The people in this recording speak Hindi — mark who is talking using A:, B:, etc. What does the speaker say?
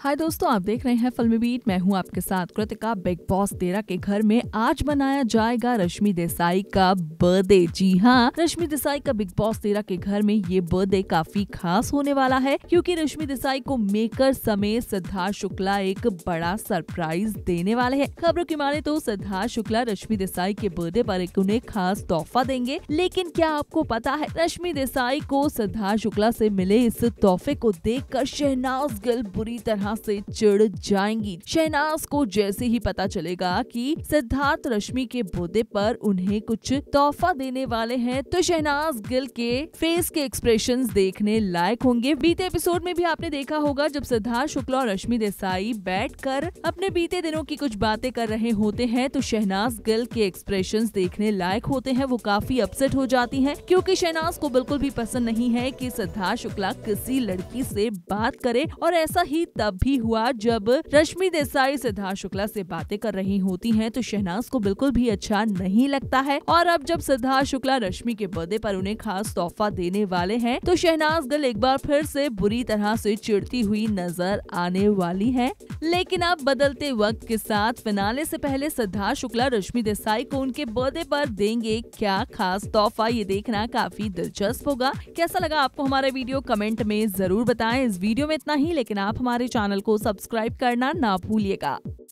A: हाय दोस्तों, आप देख रहे हैं फिल्मी बीट। मैं हूं आपके साथ कृतिका। बिग बॉस 13 के घर में आज मनाया जाएगा रश्मि देसाई का बर्थडे। जी हाँ, रश्मि देसाई का बिग बॉस 13 के घर में ये बर्थडे काफी खास होने वाला है, क्योंकि रश्मि देसाई को मेकर समेत सिद्धार्थ शुक्ला एक बड़ा सरप्राइज देने वाले हैं। खबरों की माने तो सिद्धार्थ शुक्ला रश्मि देसाई के बर्थडे पर एक उन्हें खास तोहफा देंगे। लेकिन क्या आपको पता है, रश्मि देसाई को सिद्धार्थ शुक्ला से मिले इस तोहफे को देखकर शहनाज गिल बुरी तरह से चिढ़ जाएंगी। शहनाज को जैसे ही पता चलेगा कि सिद्धार्थ रश्मि के बर्थडे पर उन्हें कुछ तोहफा देने वाले हैं, तो शहनाज गिल के फेस के एक्सप्रेशंस देखने लायक होंगे। बीते एपिसोड में भी आपने देखा होगा, जब सिद्धार्थ शुक्ला और रश्मि देसाई बैठकर अपने बीते दिनों की कुछ बातें कर रहे होते हैं, तो शहनाज गिल के एक्सप्रेशंस देखने लायक होते हैं। वो काफी अपसेट हो जाती हैं, क्योंकि शहनाज को बिल्कुल भी पसंद नहीं है कि सिद्धार्थ शुक्ला किसी लड़की से बात करे। और ऐसा ही तब भी हुआ जब रश्मि देसाई सिद्धार्थ शुक्ला से बातें कर रही होती हैं, तो शहनाज को बिल्कुल भी अच्छा नहीं लगता है। और अब जब सिद्धार्थ शुक्ला रश्मि के बर्थडे पर उन्हें खास तोहफा देने वाले हैं, तो शहनाज गिल एक बार फिर से बुरी तरह से चिढ़ती हुई नजर आने वाली है। लेकिन अब बदलते वक्त के साथ फिनाले से पहले सिद्धार्थ शुक्ला रश्मि देसाई को उनके बर्थडे पर देंगे क्या खास तोहफा, ये देखना काफी दिलचस्प होगा। कैसा लगा आपको हमारा वीडियो, कमेंट में जरूर बताएं। इस वीडियो में इतना ही, लेकिन आप हमारे चैनल को सब्सक्राइब करना ना भूलिएगा।